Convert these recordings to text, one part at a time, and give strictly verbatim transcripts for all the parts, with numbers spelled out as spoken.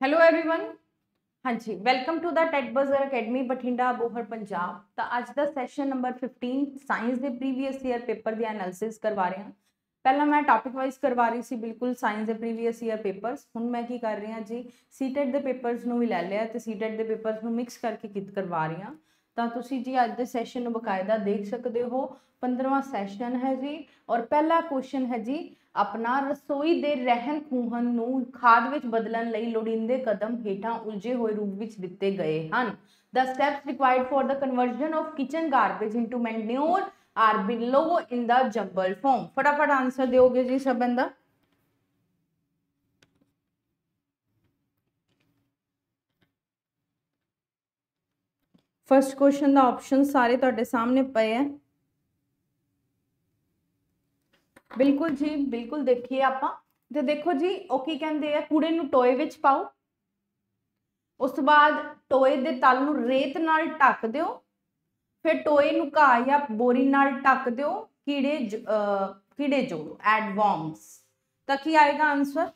Hello everyone. हाँ जी, welcome to the tech buzzer academy Bathinda Bohar Punjab. तो अज का सैशन नंबर फिफ्टीन साइंस के प्रीवियस ईयर पेपर की एनालिसिस करवा रहे हैं। पहला मैं टॉपिक वाइज करवा रही थी बिल्कुल साइंस के प्रीवियस ईयर पेपर्स। हुण मैं की कर रही हाँ जी, सीटेट के पेपर्स भी लै लिया तो सीटेट के पेपर्स में मिक्स करके कित करवा रही हाँ। तो तुसी जी अज के सैशन में बकायदा देख सकते हो, पंद्रहवां सैशन है जी। और पहला क्वेश्चन है जी, अपना रसोई के रहन खूहन नूं खाद विच बदलण लई लोड़ींदे कदम हेठां उलझे हुए रूप विच दिते गए हन। The steps required for the conversion of kitchen garbage into manure are below in the jumble form. फटाफट आंसर दोगे जी सब बंदा। फर्स्ट क्वेश्चन का ऑप्शन सारे तुहाडे सामने पे है। बिल्कुल जी, बिल्कुल देखिए आपां ते देखो जी ओ की कहंदे आ, कूड़े नूं टोए विच पाओ, उस तो बाद टोए दे तल नूं रेत नाल ढक दिओ, फिर टोए नूं घाह या बोरी नाल ढक दिओ, कीड़े कीड़े जोड़ो एड वॉर्म्स। तो की आएगा आंसर?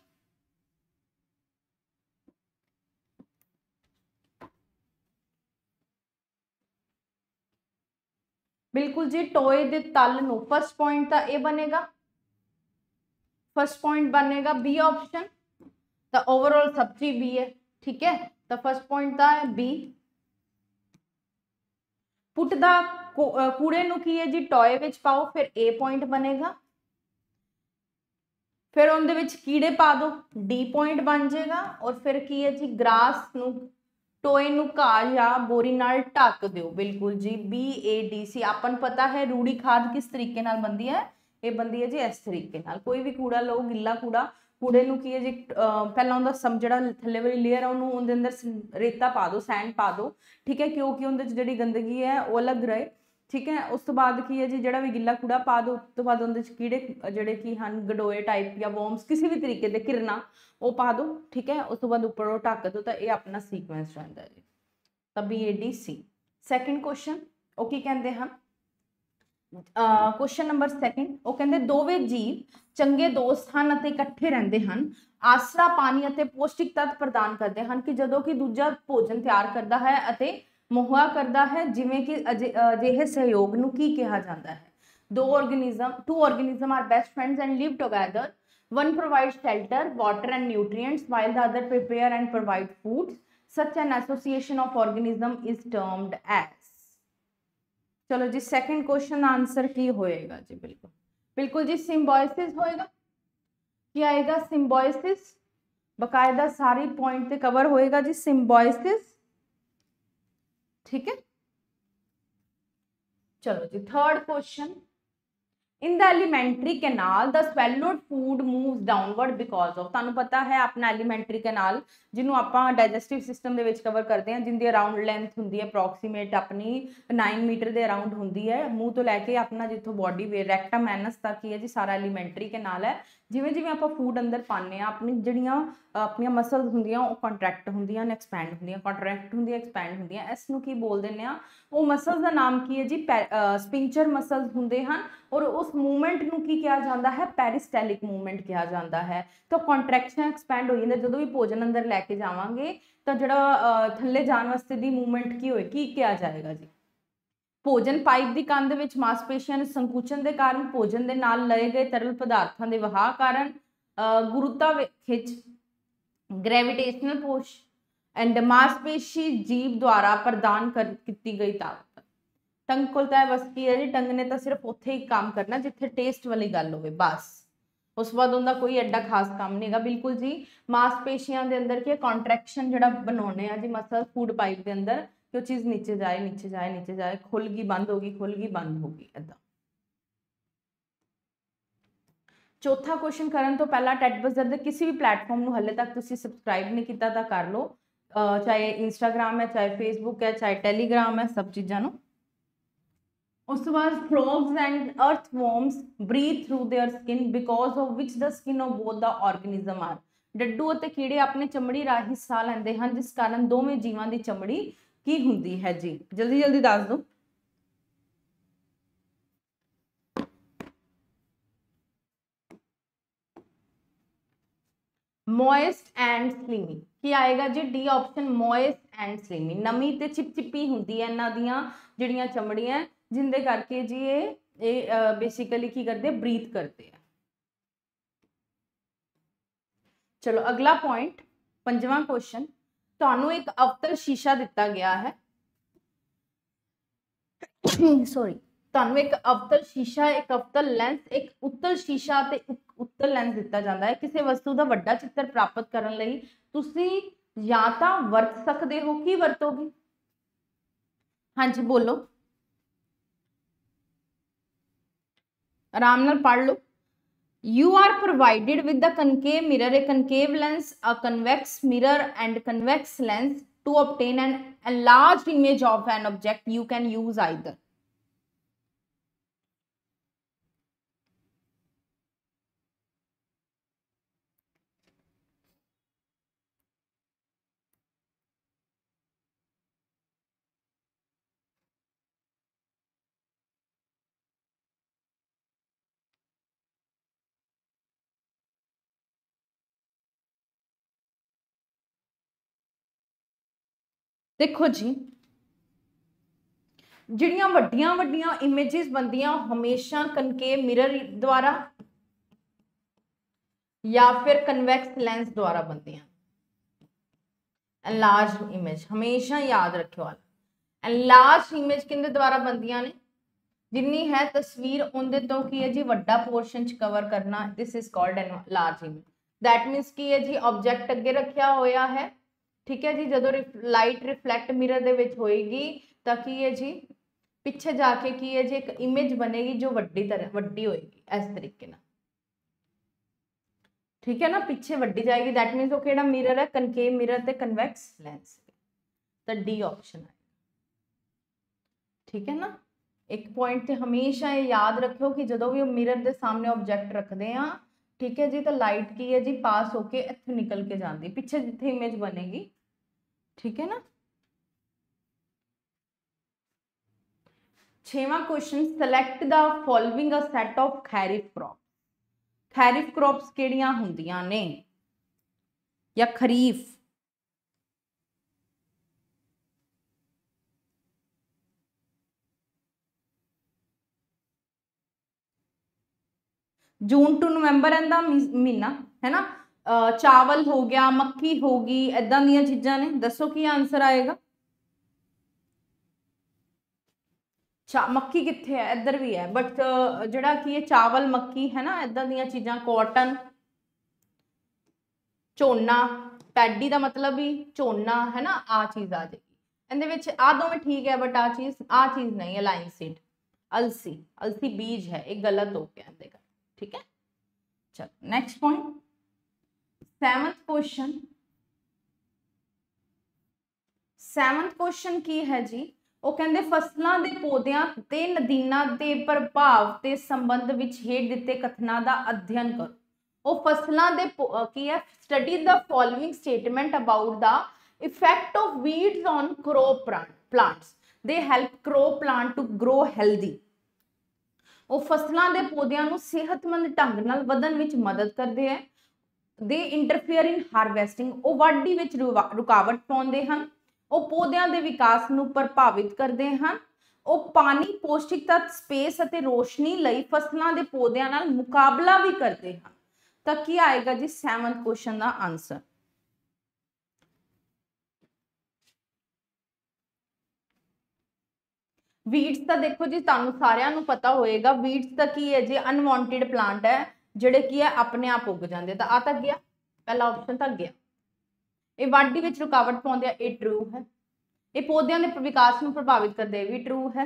बिल्कुल जी, टोए दे तल नूं फर्स्ट पॉइंट तो यह बनेगा, फर्स्ट पॉइंट बनेगा बी ऑप्शन। तो ओवरऑल सब्जी बी है, ठीक है। तो फर्स्ट पॉइंट तो है बी। पुट द कूड़े नूं की है जी टॉय विच पाओ, फिर ए पॉइंट बनेगा। फिर उनदे विच कीड़े पा दो, डी पॉइंट बन जाएगा। और फिर की है जी ग्रास नूं टोए नूं घाह या बोरी नाल ढक दिओ। बिल्कुल जी, बी ए डी सी। आपन पता है रूड़ी खाद किस तरीके नाल बनती है, ये बनती है जी इस तरीके नाल। कोई भी कूड़ा लो, गिला कूड़ा, कूड़े नूं की है जी पहला उहदा सम जिहड़ा थल्ले वाली लेयर है उहनूं उहदे अंदर रेता पा दो, सैंड पा दो, ठीक है, क्योंकि उहदे च जिहड़ी गंदगी है वो अलग रहे, ठीक है। उस तो बाद की है जी जिहड़ा भी गिला कूड़ा पा दो, उस तो बाद उहदे च कीड़े जिहड़े कि हन गडोए टाइप या वॉर्म्स किसी भी तरीके दे किरणा वो पा दो, ठीक है। उस तो बाद उपर ढक दो। तो ये अपना सीक्वेंस रहता है जी। तो B A D C. Second question वो की कहते हैं, क्वेश्चन नंबर सैकेंड वो कहते दोवें जीव चंगे दोस्त हैं ਅਤੇ ਇਕੱਠੇ ਰਹਿੰਦੇ ਹਨ, ਆਸਰਾ ਪਾਣੀ ਅਤੇ ਪੌਸ਼ਟਿਕ ਤੱਤ ਪ੍ਰਦਾਨ ਕਰਦੇ ਹਨ ਕਿ ਜਦੋਂ ਕਿ ਦੂਜਾ ਭੋਜਨ ਤਿਆਰ ਕਰਦਾ ਹੈ ਅਤੇ ਮੁਹੱਈਆ ਕਰਦਾ ਹੈ, ਜਿਵੇਂ ਕਿ ਅਜਿਹੇ ਸਹਿਯੋਗ ਨੂੰ ਕੀ ਕਿਹਾ ਜਾਂਦਾ ਹੈ? ਦੋ organism two organism are best friends and live together. One provides shelter, water and nutrients while the other prepare and provide food. Such an association of organism is termed as। चलो जी, सेकंड क्वेश्चन आंसर की होएगा जी? बिल्कुल बिल्कुल जी, symbiosis होएगा। क्या आएगा? Symbiosis. बकायदा सारी पॉइंट पे कवर होएगा जी, सिम्बायोसिस, ठीक है। चलो जी, third question, in the alimentary canal the swallowed food moves downward because of. तुहानू पता है अपना एलीमेंट्री कैनाल जिन्हों आप डाइजेस्टिव सिस्टम के कवर करते हैं, जिनकी अराउंड लेंथ होंगी है अप्रॉक्सीमेट अपनी नाइन मीटर के अराउंड होंगी है, मूँह तो लैके अपना जितों बॉडी वे रेक्टम एनस तक ही है जी सारा एलीमेंट्री कैनाल है। जिमें जिमें आप फूड अंदर पाने अपनी जड़ियाँ अपन मसल्स होंदियां वो कॉन्ट्रैक्ट होंदियां एक्सपैंड होंदियां, कॉन्ट्रैक्ट होंदियां एक्सपैंड होंदियां। इसनूं की बोल देने आ, वो मसल्स का नाम की है जी स्पिंचर मसल्स होंदे हन। और उस मूवमेंट नूं की कहा जाता है? पेरिस्टैलिक मूवमेंट कहा जाता है। तो कॉन्ट्रैक्शन एक्सपैंड हो जाता जो भी भोजन अंदर लैके जावांगे, तो जिहड़ा थल्ले जाण वास्ते दी मूवमेंट की होए की कहा जाएगा जी? भोजन पाइप की कंध विच मांसपेशियां संकुचन के कारण, भोजन के नाल लए गए तरल पदार्थों के वहाव कारण, गुरुता खिच, ग्रेविटेशनल पुश एंड मांसपेशी जीव द्वारा प्रदान कर की गई ताकत। टंग को बस की है जी, टंग ने तो सिर्फ उत्थे ही काम करना जिथे टेस्ट वाली गल हो, बस उस बाद उनका कोई एडा खास काम नहीं है। बिल्कुल जी, मांसपेशियां के अंदर की कॉन्ट्रैक्शन जो बनाने जी मसल फूड पाइप के अंदर, कि चीज़ नीचे जाए नीचे जाए नीचे जाए, खुल गई बंद होगी, खुल गई बंद होगी, इदा। चौथा क्वेश्चन करने तो पहला टेट बज़र के किसी भी प्लेटफॉर्म को हले तक तुसी सबसक्राइब नहीं किया तो कर लो, चाहे इंस्टाग्राम है, चाहे फेसबुक है, चाहे टैलीग्राम है, सब चीज़ों। उस तो बाद frogs and earthworms breathe through their skin because of which the skin of both the organism are. डड्डू और कीड़े अपने चमड़ी राही साह लेंदे हैं, जिस कारण दोवें जीवां दी चमड़ी की हुंदी है जी? जल्दी जल्दी दस दो। Moist and ਸਲਿਮੀ। ਕੀ ਆਏਗਾ ਜੀ? D option, moist and slimy. ਨਮੀ ਤੇ ਚਿਪਚਿਪੀ ਹੁੰਦੀ ਹੈ ਇਹਨਾਂ ਦੀਆਂ ਜਿਹੜੀਆਂ ਚਮੜੀਆਂ, ਜਿੰਦੇ ਕਰਕੇ ਜੀ ਇਹ ਇਹ ਬੇਸਿਕਲੀ ਕੀ ਕਰਦੇ, ਬਰੀਥ ਕਰਦੇ ਆ। ਚਲੋ ਅਗਲਾ पॉइंट, पंजवां क्वेश्चन, ਤੁਹਾਨੂੰ एक अवतल शीशा दिता गया है सॉरी ਤੁਹਾਨੂੰ एक अवतल शीशा, एक अवतल लेंस, एक उत्तल शीशा ते उत्तल लेंस दिता जाता है। किसी वस्तु का वड्डा चित्र प्राप्त करने लई तुसी या तां वरत सकते हो, की वरतोगे? हाँ जी बोलो, आराम नाल पढ़ लो। You are provided with the concave mirror, a concave lens, a convex mirror and convex lens. To obtain an enlarged image of an object, you can use either. देखो जी, जिहड़ियां वड्डियां वड्डियां इमेजेस बनदियां हमेशा कनकेव मिरर द्वारा या फिर convex lens द्वारा बनदियां। Enlarge image हमेशा याद रखियो, एनलार्ज इमेज किंदे द्वारा बनदियां ने, जिन्नी है तस्वीर उनदे तो की है जी वड्डा पोर्शन च कवर करना, this is called enlarge image. That means की है जी ऑब्जेक्ट अगे रखा होया है, ठीक है जी, जो लाइट रिफ्लैक्ट मिरर दे विच होएगी तां की है जी पिछे जाके की है जी एक इमेज बनेगी जो वड्डी तरह वड्डी होएगी इस तरीके ना, ठीक है ना, पीछे वड्डी जाएगी। दैट मीनस वो केड़ा मिरर है? कनकेव मिरर ते कन्वैक्स लेंस। तो डी ऑप्शन है, ठीक है ना। एक पॉइंट ते हमेशा ये याद रखियो कि जो भी मिरर के सामने ऑब्जेक्ट रखते हैं, ठीक है जी, तो लाइट की है जी पास होके इत्थे निकल के जाती पिछे जिथे इमेज बनेगी, ठीक है ना। छेवां question, select the following a set of kharif crop. Kharif crops किहड़ियां हुंदियां ने या खरीफ? जून टू नवंबर इहदा महीना है ना। चावल हो गया, मक्की होगी, इदां दीयां चीज़ां ने। दसो की आंसर आएगा? चा मक्की कित्थे है? इधर भी है, बट जिहड़ा की है चावल मक्की है ना, इदां दीयां चीज़ां। कॉटन, झोना, पैडी का मतलब भी झोना है ना, आ चीज़ आ जाएगी इहदे विच। आ दोवें ठीक है, बट आ चीज़ आ चीज़ नहीं है। लाइन सीड, अलसी, अलसी बीज है, एक गलत हो गया इहदे का, ठीक है। चलो next point, seventh question. Seventh question की है जी? वो कहते फसलों के पौधों ते नदीना के प्रभाव के संबंध विच हेठ दिते कथनों का अध्ययन करो। वो फसलों के की है, study the following statement about the effect of weeds on crop plants, they help crop plant to grow healthy. वो फसलों के पौधों को सेहतमंद ढंग नाल वधन विच मदद करते हैं। दे इंटरफेयर इन हारवैसटिंग, वो वाढी विच रुकावट पाउंदे हन। वो पौधों के विकास को प्रभावित करते हैं। वो पानी, पौष्टिक तत्व, स्पेस और रोशनी लई फसलों के पौधों नाल मुकाबला भी करते हैं। तो की आएगा जी सैवंथ क्वेश्चन का आंसर? वीड्स तो देखो जी तुहानू सारिਆਂ ਨੂੰ पता होएगा, वीड्स तो की है जी अनवांटेड प्लांट है ਜਿਹੜੇ की है अपने आप उग जाते। तो आ तक गया, पहला ऑप्शन तक गया। ये वाढी विच रुकावट पाउंदे आ, ये ट्रू है। ये पौधों के विकास को प्रभावित करते, भी ट्रू है।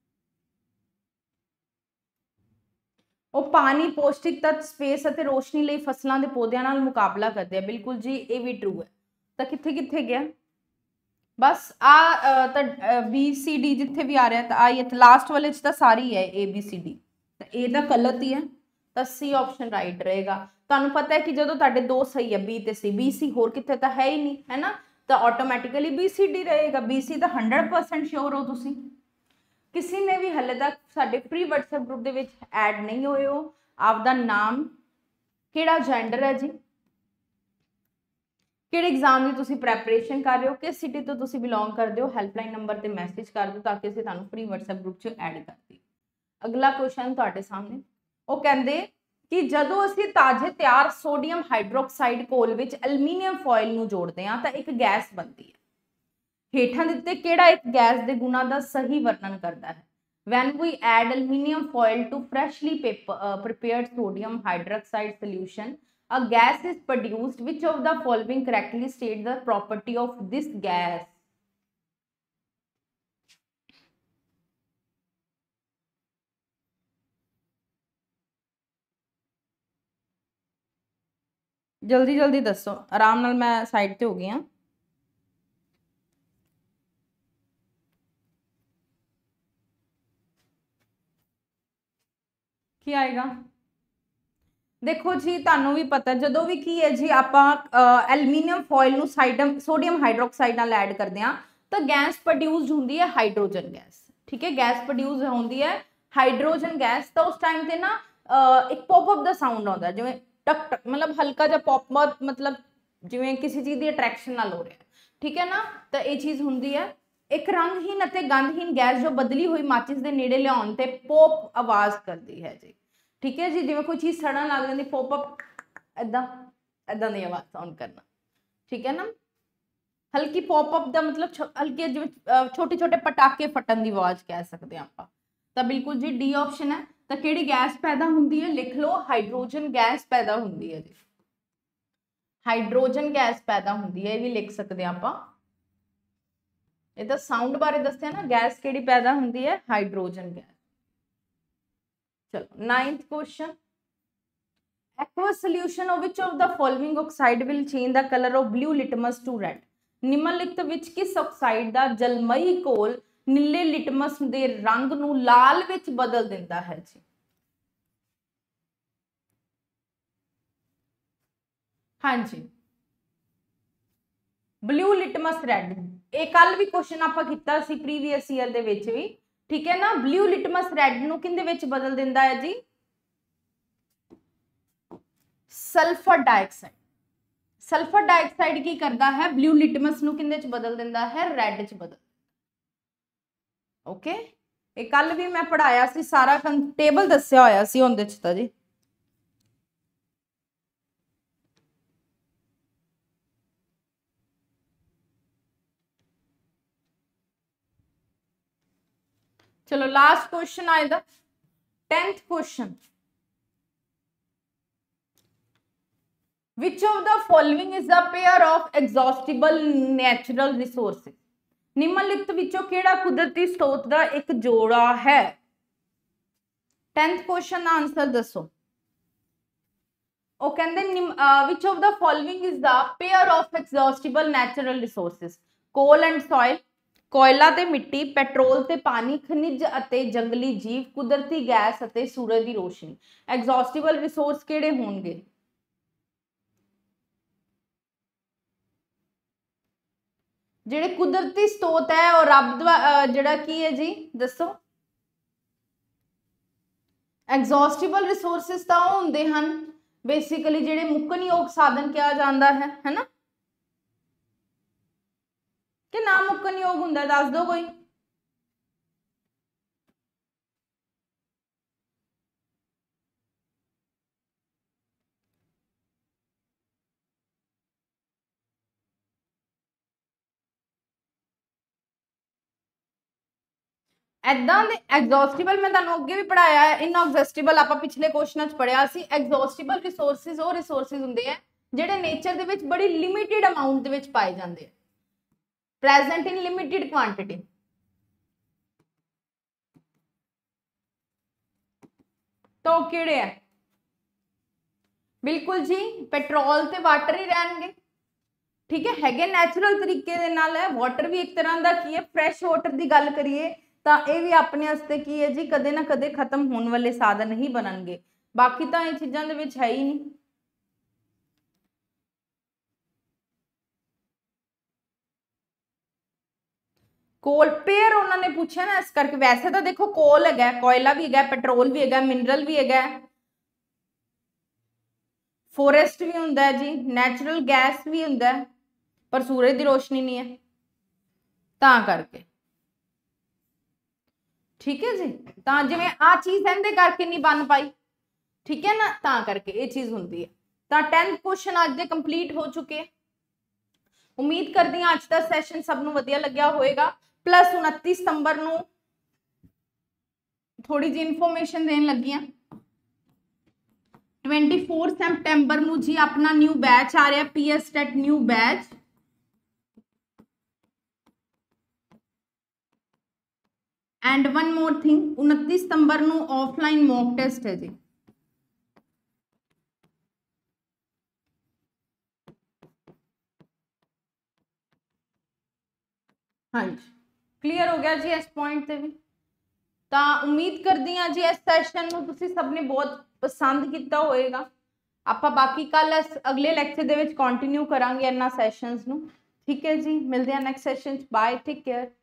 वो पानी, पौष्टिक तत्व, स्पेस और रोशनी लई फसलों के पौधों नाल मुकाबला करते हैं, बिल्कुल जी ये भी ट्रू है। तो कित्थे कित्थे गया? बस आ तो बी सी डी जिथे भी आ रहा है तो आई है लास्ट वाले तो सारी है ए बी सी डी, तो ये तो गलत ही है। तो सी ऑप्शन राइट रहेगा। तुहानू पता है कि जो तुहाडे दो सही है, बी ते सी, बी सी होर कित्थे तो है ही नहीं, है ना, तो ऑटोमैटिकली बी सी डी रहेगा। बी सी तो हंड्रड परसेंट श्योर हो तुसी। किसी ने भी हले तक साडे फ्री व्हाट्सएप ग्रुप दे विच ऐड नहीं होए हो, आपदा नाम, किहड़ा जेंडर है जी, ਕਿਹੜੇ ਐਗਜ਼ਾਮ ਦੀ ਤੁਸੀਂ ਪ੍ਰੈਪਰੇਸ਼ਨ ਕਰ ਰਹੇ ਹੋ, ਕਿਸ ਸਿਟੀ ਤੋਂ ਤੁਸੀਂ ਬਿਲੋਂਗ ਕਰਦੇ ਹੋ, ਹੈਲਪਲਾਈਨ ਨੰਬਰ ਤੇ ਮੈਸੇਜ ਕਰ ਦਿਓ ਤਾਂ ਕਿ ਅਸੀਂ ਤੁਹਾਨੂੰ ਫ੍ਰੀ WhatsApp ਗਰੁੱਪ 'ਚ ਐਡ ਕਰ ਦਈਏ। ਅਗਲਾ ਕੁਐਸਚਨ ਤੁਹਾਡੇ ਸਾਹਮਣੇ, ਉਹ ਕਹਿੰਦੇ ਕਿ ਜਦੋਂ ਅਸੀਂ ਤਾਜ਼ੇ ਤਿਆਰ ਸੋਡੀਅਮ ਹਾਈਡਰੋਕਸਾਈਡ ਘੋਲ ਵਿੱਚ ਐਲੂਮੀਨੀਅਮ ਫੋਇਲ ਨੂੰ ਜੋੜਦੇ ਹਾਂ ਤਾਂ ਇੱਕ ਗੈਸ ਬਣਦੀ ਹੈ। ਹੇਠਾਂ ਦਿੱਤੇ ਕਿਹੜਾ ਇੱਕ ਗੈਸ ਦੇ ਗੁਣਾਂ ਦਾ ਸਹੀ ਵਰਣਨ ਕਰਦਾ ਹੈ? When we add aluminium foil to freshly paper, uh, prepared sodium hydroxide solution, a gas is produced. Which of the following correctly state the property of this gas? जल्दी जल्दी दसो, आराम नाल मैं साइड ते हो गई हाँ। ਕੀ ਆਏਗਾ? ਦੇਖੋ ਜੀ ਤੁਹਾਨੂੰ ਵੀ ਪਤਾ ਜਦੋਂ ਵੀ ਕੀ ਹੈ ਜੀ ਆਪਾਂ ਐਲੂਮੀਨੀਅਮ ਫੋਇਲ ਨੂੰ ਸਾਈਡਮ ਸੋਡੀਅਮ ਹਾਈਡਰੋਕਸਾਈਡ ਨਾਲ ਐਡ ਕਰਦੇ ਆ ਤਾਂ ਗੈਸ ਪ੍ਰੋਡਿਊਸਡ ਹੁੰਦੀ ਹੈ ਹਾਈਡਰੋਜਨ ਗੈਸ। ਠੀਕ ਹੈ, ਗੈਸ ਪ੍ਰੋਡਿਊਸ ਹੁੰਦੀ ਹੈ ਹਾਈਡਰੋਜਨ ਗੈਸ। ਤਾਂ ਉਸ ਟਾਈਮ ਤੇ ਨਾ ਇੱਕ ਪੌਪ ਅਪ ਦਾ ਸਾਊਂਡ ਆਉਂਦਾ, ਜਿਵੇਂ ਟਕ ਟਕ, ਮਤਲਬ ਹਲਕਾ ਜਿਹਾ ਪੌਪ ਅਪ, ਮਤਲਬ ਜਿਵੇਂ ਕਿਸੇ ਚੀਜ਼ ਦੀ ਅਟਰੈਕਸ਼ਨ ਨਾਲ ਹੋ ਰਿਹਾ। ਠੀਕ ਹੈ ਨਾ, ਤਾਂ ਇਹ ਚੀਜ਼ ਹੁੰਦੀ ਹੈ। ਇੱਕ ਰੰਗਹੀਨ ਅਤੇ ਗੰਧਹੀਨ ਗੈਸ ਜੋ ਬਦਲੀ ਹੋਈ ਮਾਚਿਸ ਦੇ ਨੇੜੇ ਲਿਆਉਣ ਤੇ ਪੋਪ ਆਵਾਜ਼ ਕਰਦੀ ਹੈ ਜੀ। ਠੀਕ ਹੈ ਜੀ, ਜਿਵੇਂ ਕੋਈ ਚੀਜ਼ ਸੜਨ ਲੱਗ ਜਾਂਦੀ, ਪੋਪ ਅਪ ਏਦਾਂ ਏਦਾਂ ਦੀ ਆਵਾਜ਼ ਸਾਊਂਡ ਕਰਨਾ। ਠੀਕ ਹੈ ਨਾ, ਹਲਕੀ ਪੋਪ ਅਪ ਦਾ ਮਤਲਬ ਹਲਕੇ ਜਿਵੇਂ ਛੋਟੇ ਛੋਟੇ ਪਟਾਕੇ ਫਟਣ ਦੀ ਆਵਾਜ਼ ਕਹਿ ਸਕਦੇ ਹਾਂ ਆਪਾਂ। ਤਾਂ ਬਿਲਕੁਲ ਜੀ ਡੀ ਆਪਸ਼ਨ ਹੈ। ਤਾਂ ਕਿਹੜੀ ਗੈਸ ਪੈਦਾ ਹੁੰਦੀ ਹੈ? ਲਿਖ ਲਓ, ਹਾਈਡਰੋਜਨ ਗੈਸ ਪੈਦਾ ਹੁੰਦੀ ਹੈ ਜੀ। ਹਾਈਡਰੋਜਨ ਗੈਸ ਪੈਦਾ ਹੁੰਦੀ ਹੈ, ਇਹ ਵੀ ਲਿਖ ਸਕਦੇ ਹਾਂ ਆਪਾਂ। ਇਹ ਤਾਂ ਸਾਊਂਡ ਬਾਰੇ ਦੱਸਿਆ ਨਾ, ਗੈਸ ਕਿਹੜੀ ਪੈਦਾ ਹੁੰਦੀ ਹੈ? Hydrogen gas. ਚਲੋ ninth question, aqueous solution of which of the following oxide will change the color of blue litmus to red? ਨਿਮਨਲਿਖਤ ਵਿੱਚ ਕਿਸ ਆਕਸਾਈਡ ਦਾ ਜਲਮਈ ਘੋਲ ਨੀਲੇ ਲਿਟਮਸ ਦੇ ਰੰਗ ਨੂੰ ਲਾਲ ਵਿੱਚ ਬਦਲ ਦਿੰਦਾ ਹੈ ਜੀ? ਹਾਂਜੀ, ਬਲੂ ਲਿਟਮਸ ਰੈਡ। ਇਹ ਕੱਲ ਵੀ ਕੁਐਸਚਨ ਆਪਾਂ ਕੀਤਾ ਸੀ ਪ੍ਰੀਵੀਅਸ ਈਅਰ ਦੇ ਵਿੱਚ ਵੀ। ਠੀਕ ਹੈ ਨਾ, ਬਲੂ ਲਿਟਮਸ ਰੈਡ ਨੂੰ ਕਿੰਦੇ ਵਿੱਚ ਬਦਲ ਦਿੰਦਾ ਹੈ ਜੀ? Sulphur dioxide. ਸਲਫਰ ਡਾਈਆਕਸਾਈਡ ਕੀ ਕਰਦਾ ਹੈ? ਬਲੂ ਲਿਟਮਸ ਨੂੰ ਕਿੰਦੇ ਚ ਬਦਲ ਦਿੰਦਾ ਹੈ? ਰੈਡ ਚ ਬਦਲ। ਓਕੇ, ਇਹ ਕੱਲ ਵੀ ਮੈਂ ਪੜਾਇਆ ਸੀ, ਸਾਰਾ ਟੇਬਲ ਦੱਸਿਆ ਹੋਇਆ ਸੀ ਉਹਦੇ ਚ ਤਾਂ ਜੀ। चलो लास्ट क्वेश्चन आएगा, tenth question, which of the following is the pair of exhaustible natural resources? निम्नलिखित विचों केड़ा कुदरती स्रोत का एक जोड़ा है? टेंथ क्वेश्चन का आंसर दसो। ਉਹ ਕਹਿੰਦੇ which of the following is the pair of exhaustible natural resources? coal and soil, ਕੋਇਲਾ ਤੇ ਮਿੱਟੀ, ਪੈਟਰੋਲ ਤੇ ਪਾਣੀ, ਖਣਿਜ ਅਤੇ ਜੰਗਲੀ ਜੀਵ, ਕੁਦਰਤੀ ਗੈਸ ਅਤੇ ਸੂਰਜ ਦੀ ਰੋਸ਼ਨੀ। ਐਗਜ਼ੌਸਟਿਬਲ ਰਿਸੋਰਸ ਕਿਹੜੇ ਹੋਣਗੇ? ਜਿਹੜੇ ਕੁਦਰਤੀ ਸਰੋਤ ਹੈ ਉਹ ਰੱਬ ਦਾ ਜਿਹੜਾ ਕੀ ਹੈ ਜੀ ਦੱਸੋ? ਐਗਜ਼ੌਸਟਿਬਲ ਰਿਸੋਰਸਿਸ ਤਾਂ ਉਹ ਹੁੰਦੇ ਹਨ ਬੇਸਿਕਲੀ ਜਿਹੜੇ ਮੁੱਕਣਯੋਗ ਸਾਧਨ ਕਿਹਾ ਜਾਂਦਾ ਹੈ, ਹੈਨਾ? ਕਿ ਨਾ ਮੁੱਕਣਯੋਗ ਹੁੰਦਾ? ਦੱਸ ਦਿਓ ਕੋਈ। ਐਦਾਂ ਦੇ ਐਗਜ਼ੌਸਟਿਬਲ ਮੈਂ ਤੁਹਾਨੂੰ ਅੱਗੇ ਵੀ ਪੜਾਇਆ ਹੈ। ਇਨਐਗਜ਼ੌਸਟਿਬਲ ਆਪਾਂ ਪਿਛਲੇ ਕੁਐਸਚਨਾਂ 'ਚ ਪੜਿਆ ਸੀ। ਐਗਜ਼ੌਸਟਿਬਲ ਰਿਸੋਰਸਿਸ ਉਹ ਰਿਸੋਰਸਿਸ ਹੁੰਦੇ ਆ ਜਿਹੜੇ ਨੇਚਰ ਦੇ ਵਿੱਚ ਬੜੀ ਲਿਮਿਟਿਡ ਅਮਾਉਂਟ ਦੇ ਵਿੱਚ ਪਾਏ ਜਾਂਦੇ ਆ, ਪ੍ਰੈਜ਼ੈਂਟ ਇਨ ਲਿਮਿਟਿਡ ਕੁਆਂਟੀਟੀ। ਤਾਂ ਉਹ ਕਿਹੜੇ ਆ? ਬਿਲਕੁਲ ਜੀ ਪੈਟਰੋਲ ਤੇ ਵਾਟਰ ਹੀ ਰਹਿਣਗੇ। ਠੀਕ ਹੈ, ਹੈਗੇ ਨੈਚੁਰਲ ਤਰੀਕੇ ਦੇ ਨਾਲ ਹੈ। ਵਾਟਰ ਵੀ ਇੱਕ ਤਰ੍ਹਾਂ ਦਾ ਕੀ ਹੈ, ਫਰੈਸ਼ ਵਾਟਰ ਦੀ ਗੱਲ ਕਰੀਏ ਤਾਂ ਇਹ ਵੀ ਆਪਣੇ ਵਾਸਤੇ ਕੀ ਹੈ ਜੀ, ਕਦੇ ਨਾ ਕਦੇ ਖਤਮ ਹੋਣ ਵਾਲੇ ਸਾਧਨ ਹੀ ਬਣਨਗੇ। ਬਾਕੀ ਤਾਂ ਇਹ ਚੀਜ਼ਾਂ ਦੇ ਵਿੱਚ ਹੈ ਹੀ ਨਹੀਂ। ਕੋਲ ਪੇਅਰ ਉਹਨਾਂ ਨੇ ਪੁੱਛਿਆ ਨਾ, ਇਸ ਕਰਕੇ। ਵੈਸੇ ਤਾਂ ਦੇਖੋ ਕੋਲ ਹੈਗਾ, ਕੋਇਲਾ ਵੀ ਹੈਗਾ, ਪੈਟਰੋਲ ਵੀ ਹੈਗਾ, ਮਿਨਰਲ ਵੀ ਹੈਗਾ, ਫੋਰੈਸਟ ਵੀ ਹੁੰਦਾ ਹੈ ਜੀ, ਨੈਚੁਰਲ ਗੈਸ ਵੀ ਹੁੰਦਾ ਹੈ, पर सूरज की रोशनी नहीं है तां करके। ठीक है जी, तां जिवें आ चीज़ इहदे करके नहीं बन पाई, ठीक है ना, तां करके ये चीज़ हुंदी है। तां टेंथ क्वेश्चन अज दे कंप्लीट हो चुके। उम्मीद करदी हां अज दा सैशन सब नूं वधिया लग्या होएगा। प्लस उनतीस सितंबर नूं थोड़ी जी इन्फॉर्मेशन देन लगी हां। चौबीस सितंबर नूं जी अपना न्यू बैच आ रहा, PS TET new batch. And one more thing, उनतीस सितंबर नूं ऑफलाइन मॉक टेस्ट है जी। हाँ जी, क्लीयर हो गया जी इस पॉइंट से भी। तो उम्मीद करती हाँ जी इस सैशन नूं तुसीं सबने बहुत पसंद किया होएगा। आपां बाकी कल अगले लैक्चर दे विच कंटिन्यू करांगे इन्हां सैशनस नूं। ठीक है जी, मिलते हैं next session. Bye, take care.